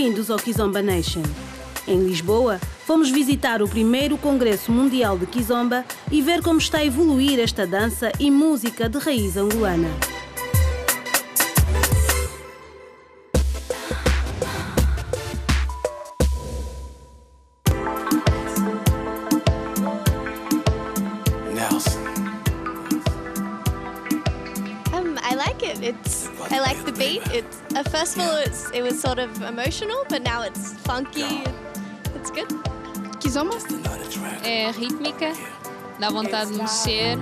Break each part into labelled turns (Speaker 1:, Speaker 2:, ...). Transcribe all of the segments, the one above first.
Speaker 1: bem-vindos ao Kizomba Nation. Em Lisboa, fomos visitar o primeiro Congresso Mundial de Kizomba e ver como está a evoluir esta dança e música de raiz angolana.
Speaker 2: I like the beat. First of all, it was sort of emotional, but now it's funky. It's good.
Speaker 3: Kizomba é rítmica, dá vontade de mexer.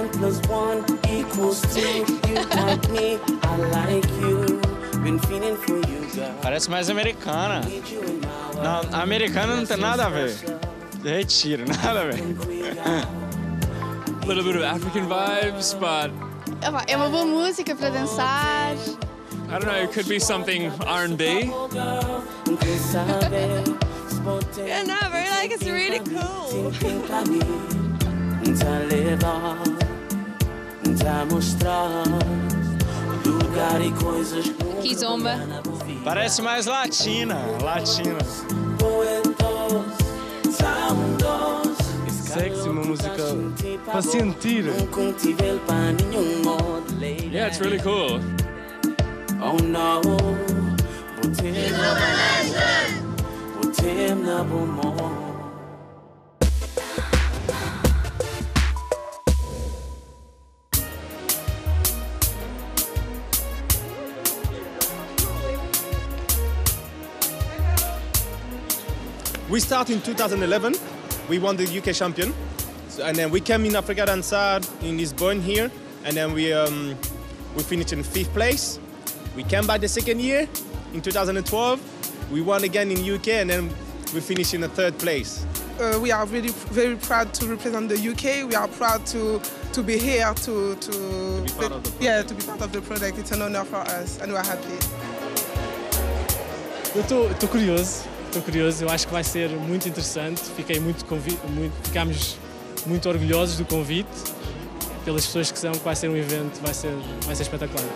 Speaker 4: Parece mais americana. Não, americana não tem nada a ver. Retiro, nada a ver.
Speaker 5: A little bit of African vibes, but
Speaker 3: É uma boa música para dançar.
Speaker 5: I don't know, it could be something R&B.
Speaker 2: Yeah, no, I really like it. It's really cool.
Speaker 3: Kizomba
Speaker 4: Parece mais latina.
Speaker 6: Sexy, uma música para sentir.
Speaker 5: Yeah, it's really cool.
Speaker 7: Oh no,
Speaker 6: We started in 2011. We won the UK champion, and then we came in Africa Dansar in Lisbon here, and then we finished in 5th place. We came back the second year in 2012. We won again in UK, and then we finished in the 3rd place.
Speaker 8: We are really very proud to represent the UK. We are proud to be here to
Speaker 6: be part of the project.
Speaker 8: to be part of the project. It's an honor for us, and we are happy.
Speaker 9: Eu estou curioso. Eu acho que vai ser muito interessante. Ficámos muito orgulhosos do convite, pelas pessoas que vai ser um evento, vai ser espetacular.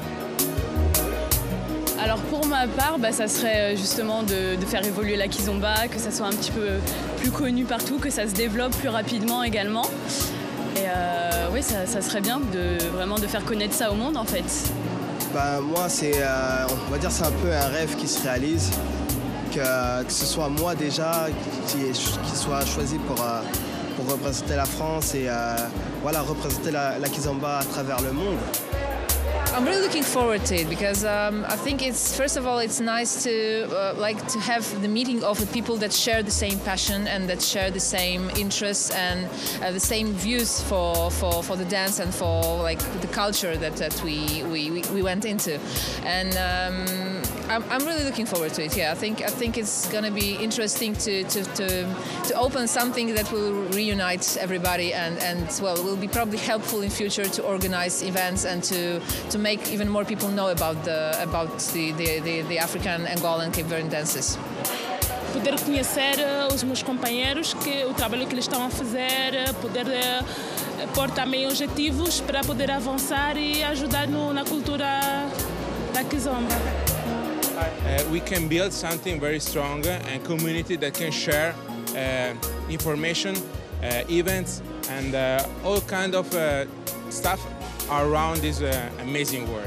Speaker 10: Alors pour ma part, ça serait justement de faire évoluer la Kizomba, que ça soit un petit peu plus connu partout, que ça se développe plus rapidement également. Et oui, ça serait bien vraiment de faire connaître ça au monde en fait.
Speaker 11: Moi, on va dire c'est un peu un rêve qui se réalise. Que ce soit moi déjà qui soit choisi pour représenter la France et représenter la Kizomba à travers le monde.
Speaker 12: I'm really looking forward to it because I think first of all it's nice to have the meeting of the people that share the same passion and that share the same interests and the same views for the dance and for the culture that we went into, and I'm really looking forward to it. Yeah, I think it's gonna be interesting to open something that will reunite everybody and will be probably helpful in future to organize events and to make even more people know about the African, Angolan, Cape Verdean dances.
Speaker 13: Poder conhecer os meus companheiros, o trabalho que eles estão a fazer, poder pôr também objetivos para poder avançar e ajudar na cultura da Kizomba.
Speaker 14: We can build something very strong and community that can share information, events, and all kind of stuff around this amazing world.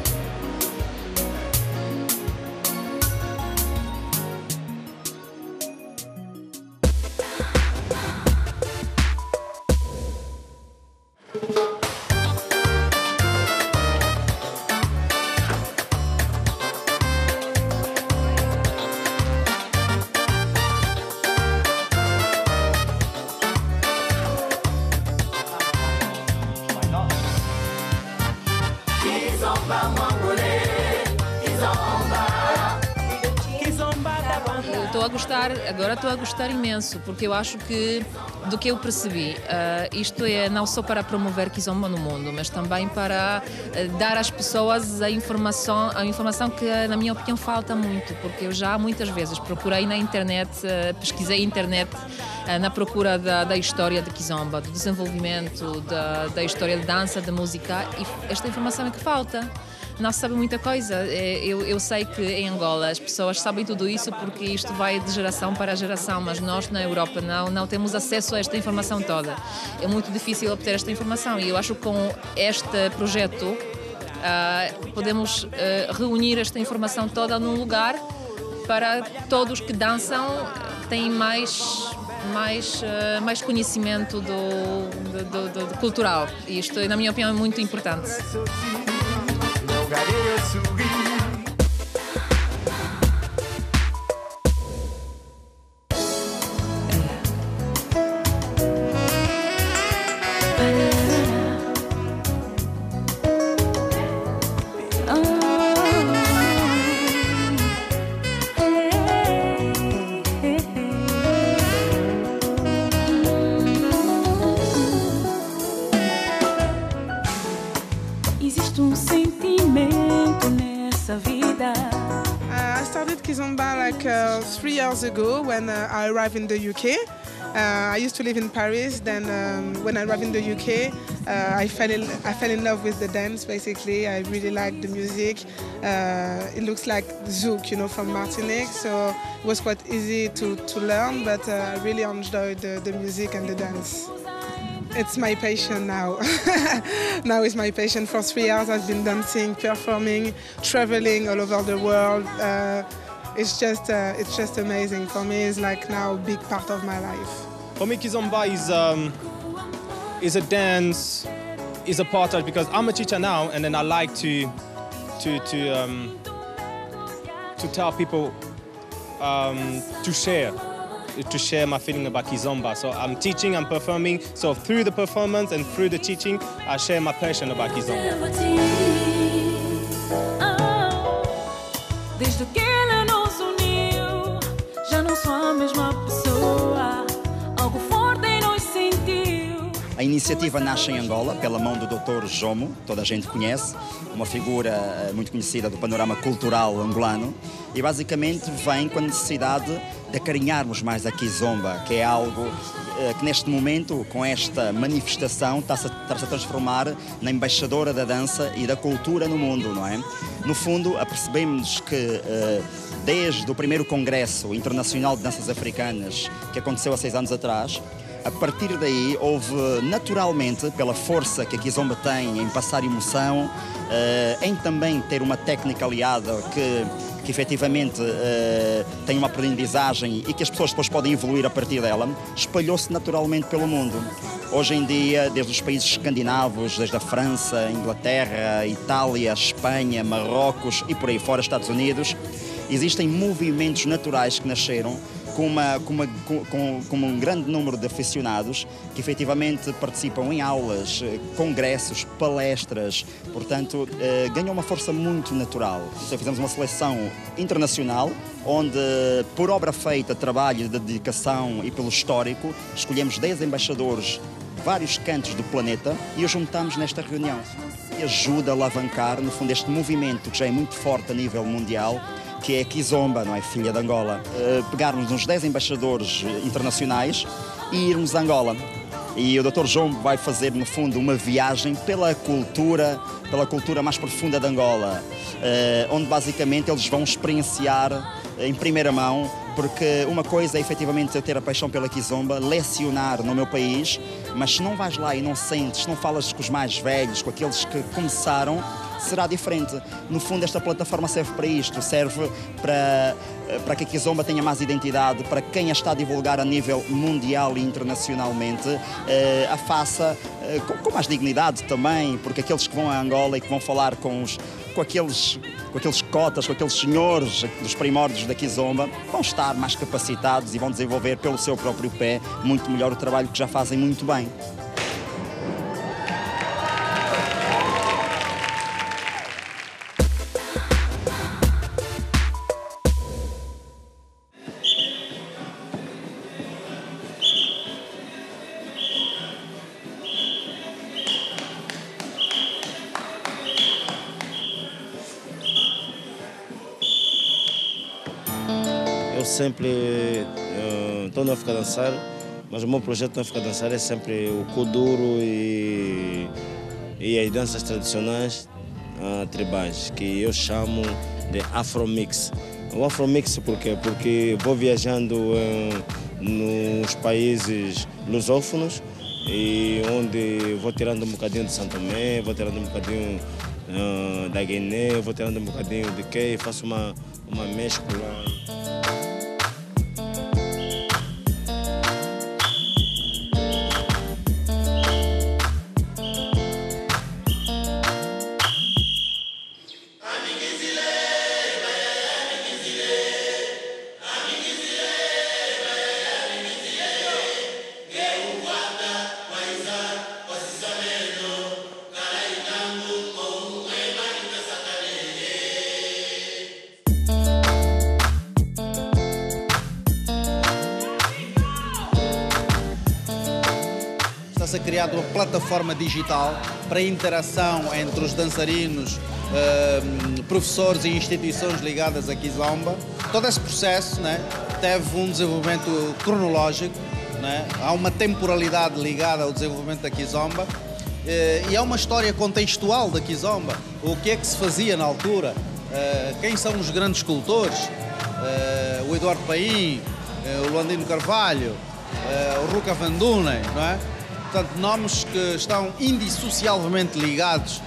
Speaker 12: Agora estou a gostar imenso, porque eu acho que, do que eu percebi, isto é não só para promover Kizomba no mundo, mas também para dar às pessoas a informação que, na minha opinião, falta muito, porque eu já muitas vezes procurei na internet, pesquisei na internet na procura da história de Kizomba, do desenvolvimento, da história de dança, da música, e esta informação é que falta. não se sabe muita coisa. Eu sei que em Angola as pessoas sabem tudo isso porque isto vai de geração para geração, mas nós na Europa não temos acesso a esta informação toda. É muito difícil obter esta informação e eu acho que com este projeto podemos reunir esta informação toda num lugar para todos que dançam têm mais conhecimento do cultural. E isto, na minha opinião, é muito importante.
Speaker 8: I started Kizomba like 3 years ago when I arrived in the UK. I used to live in Paris. Then when I arrived in the UK, I fell in love with the dance. Basically, I really liked the music. It looks like Zouk, from Martinique. So it was quite easy to learn, but I really enjoyed the music and the dance. It's my passion now. Now it's my passion. For 3 years I've been dancing, performing, traveling all over the world. It's just amazing. For me, it's like now a big part of my life.
Speaker 6: For me, Kizomba is a dance, is a part of, because I'm a teacher now, and then I like to tell people to share my feeling about Kizomba. So I'm teaching, I'm performing. So through the performance and through the teaching, I share my passion about Kizomba.
Speaker 15: Desde que ele nos uniu, já não sou a mesma pessoa. Algo forte em nos sentiu.
Speaker 16: A iniciativa nasce em Angola pela mão do Dr. Jomo, toda a gente conhece, uma figura muito conhecida do panorama cultural angolano, e basicamente vem com a necessidade de acarinharmos mais a Kizomba, que é algo que neste momento, com esta manifestação, está-se a transformar na embaixadora da dança e da cultura no mundo, não é? No fundo, apercebemos que desde o primeiro Congresso Internacional de Danças Africanas, que aconteceu há 6 anos atrás, a partir daí houve naturalmente, pela força que a Kizomba tem em passar emoção, em também ter uma técnica aliada que efetivamente tem uma aprendizagem e que as pessoas depois podem evoluir a partir dela, espalhou-se naturalmente pelo mundo. Hoje em dia, desde os países escandinavos, desde a França, Inglaterra, Itália, Espanha, Marrocos e por aí fora, Estados Unidos, existem movimentos naturais que nasceram com um grande número de aficionados que efetivamente participam em aulas, congressos, palestras, portanto ganham uma força muito natural. Então, fizemos uma seleção internacional onde, por obra feita, trabalho de dedicação e pelo histórico, escolhemos 10 embaixadores de vários cantos do planeta e os juntamos nesta reunião. E ajuda a alavancar, no fundo, este movimento que já é muito forte a nível mundial, que é a Kizomba, não é? Filha de Angola. Pegarmos uns 10 embaixadores internacionais e irmos a Angola. E o Dr. João vai fazer, no fundo, uma viagem pela cultura mais profunda de Angola, onde basicamente eles vão experienciar em primeira mão, porque uma coisa é efetivamente eu ter a paixão pela Kizomba, lecionar no meu país, mas se não vais lá e não sentes, se não falas com os mais velhos, com aqueles que começaram, será diferente. No fundo, esta plataforma serve para isto, serve para que a Kizomba tenha mais identidade, para quem a está a divulgar a nível mundial e internacionalmente, a faça com mais dignidade também, porque aqueles que vão a Angola e que vão falar com aqueles cotas, com aqueles senhores dos primórdios da Kizomba, vão estar mais capacitados e vão desenvolver pelo seu próprio pé muito melhor o trabalho que já fazem muito bem.
Speaker 17: Eu sempre estou no África Dançar, mas o meu projeto no África Dançar é sempre o kuduro e as danças tradicionais tribais, que eu chamo de Afromix. O Afromix por quê? Porque vou viajando nos países lusófonos e onde vou tirando um bocadinho de Santo Tomé, vou tirando um bocadinho da Guiné, vou tirando um bocadinho de quê, faço uma mescla.
Speaker 18: Está a ser criada uma plataforma digital para a interação entre os dançarinos, professores e instituições ligadas a Kizomba. Todo esse processo, né, teve um desenvolvimento cronológico, né? Há uma temporalidade ligada ao desenvolvimento da Kizomba e há uma história contextual da Kizomba. O que é que se fazia na altura, quem são os grandes escultores, o Eduardo Paim, o Luandino Carvalho, o Ruca Van Dunen, não é? Portanto, nomes que estão indissociavelmente ligados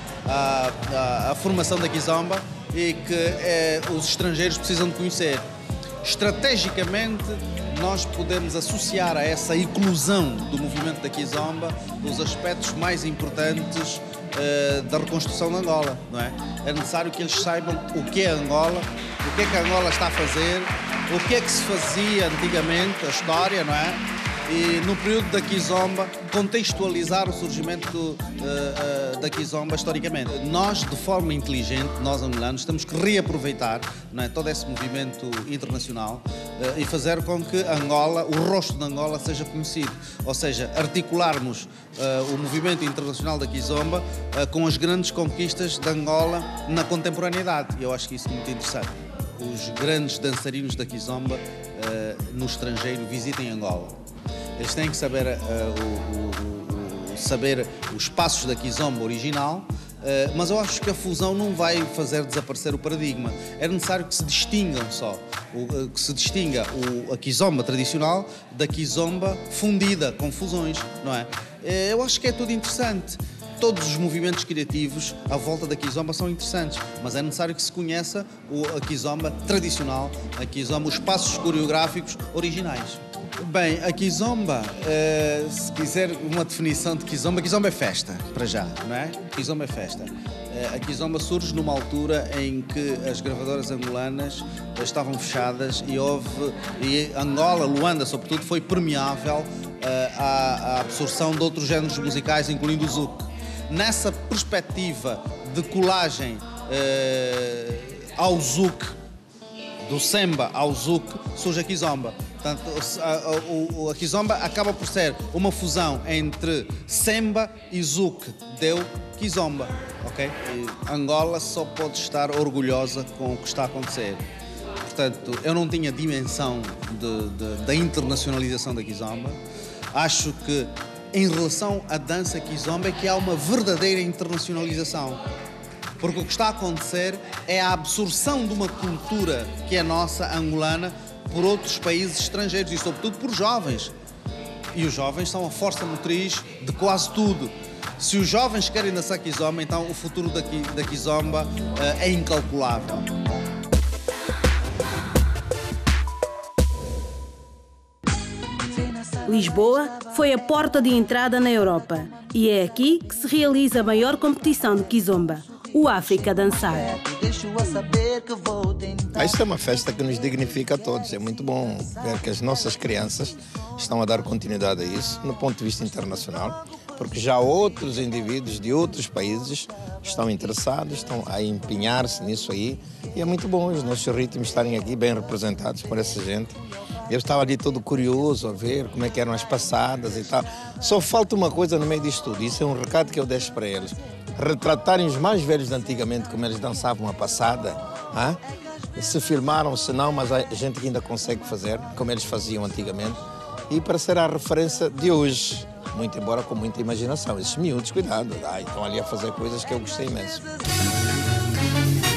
Speaker 18: à formação da Kizomba e que os estrangeiros precisam de conhecer. Estrategicamente, nós podemos associar a essa eclosão do movimento da Kizomba os aspectos mais importantes da reconstrução de Angola, não é? É necessário que eles saibam o que é Angola, o que é que Angola está a fazer, o que é que se fazia antigamente, a história, não é? E no período da Kizomba, contextualizar o surgimento da Kizomba historicamente. Nós, de forma inteligente, nós angolanos, temos que reaproveitar, não é, todo esse movimento internacional e fazer com que Angola, o rosto de Angola, seja conhecido. Ou seja, articularmos o movimento internacional da Kizomba com as grandes conquistas de Angola na contemporaneidade. E eu acho que isso é muito interessante. Os grandes dançarinos da Kizomba no estrangeiro visitem Angola. Eles têm que saber, saber os passos da Kizomba original, mas eu acho que a fusão não vai fazer desaparecer o paradigma. É necessário que se distingam a Kizomba tradicional da Kizomba fundida, com fusões, não é? Eu acho que é tudo interessante. Todos os movimentos criativos à volta da Kizomba são interessantes, mas é necessário que se conheça a Kizomba tradicional, a Kizomba, os passos coreográficos originais. Bem, a Kizomba, se quiser uma definição de Kizomba, Kizomba é festa, para já, não é? Kizomba é festa. A Kizomba surge numa altura em que as gravadoras angolanas estavam fechadas e Angola, Luanda, sobretudo, foi permeável à absorção de outros géneros musicais, incluindo o zouk. Nessa perspectiva de colagem ao zouk, do semba ao zouk, surge a Kizomba. Portanto, a Kizomba acaba por ser uma fusão entre semba e zouk, deu Kizomba, ok? E Angola só pode estar orgulhosa com o que está a acontecer. Portanto, eu não tinha dimensão da internacionalização da Kizomba. Acho que em relação à dança Kizomba é que há uma verdadeira internacionalização. Porque o que está a acontecer é a absorção de uma cultura que é nossa, angolana, por outros países estrangeiros e, sobretudo, por jovens. E os jovens são a força motriz de quase tudo. Se os jovens querem dançar Kizomba, então o futuro da Kizomba é incalculável.
Speaker 1: Lisboa foi a porta de entrada na Europa e é aqui que se realiza a maior competição de Kizomba, o África Dançar.
Speaker 19: Isso é uma festa que nos dignifica a todos. É muito bom ver que as nossas crianças estão a dar continuidade a isso, no ponto de vista internacional, porque já outros indivíduos de outros países estão interessados, estão a empenhar-se nisso aí, e é muito bom os nossos ritmos estarem aqui bem representados por essa gente. Eu estava ali todo curioso a ver como é que eram as passadas e tal. Só falta uma coisa no meio disto tudo, isso é um recado que eu deixo para eles. Retratarem os mais velhos de antigamente, como eles dançavam a passada, se filmaram, se não, mas a gente que ainda consegue fazer, como eles faziam antigamente, e para ser a referência de hoje, muito embora com muita imaginação. Esses miúdos, cuidado, estão ali a fazer coisas que eu gostei imenso.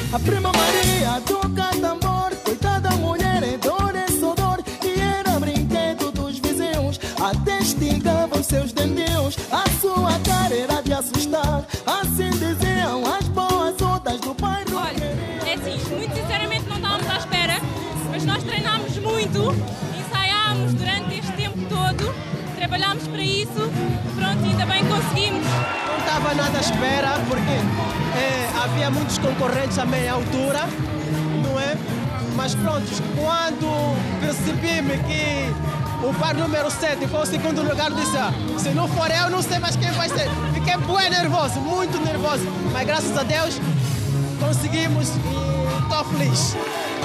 Speaker 20: A prima Maria toca tambor, coitada mulher é dor, é só dor. E era brinquedo dos vizinhos, até estigava os seus dentinhos. A sua cara era de assustar, assim diziam as boas ondas do bairro.
Speaker 21: Olha, é assim, muito sinceramente não estávamos à espera, mas nós treinámos muito, ensaiámos durante este tempo todo, trabalhámos para isso, pronto, ainda bem conseguimos.
Speaker 20: Não estava nada à espera, porque havia muitos concorrentes à meia altura, não é? Mas pronto, quando percebi-me que o par número 7 foi o segundo lugar, disse, se não for eu, não sei mais quem vai ser. Fiquei bem nervoso, muito nervoso, mas graças a Deus conseguimos e estou feliz.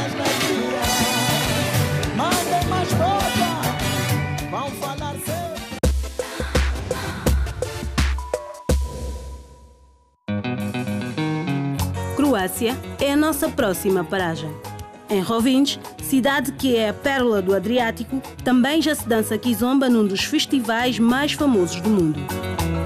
Speaker 15: Mandem mais roupa, vão falar sério.
Speaker 1: Croácia é a nossa próxima paragem. Em Rovinj, cidade que é a pérola do Adriático, também já se dança kizomba num dos festivais mais famosos do mundo.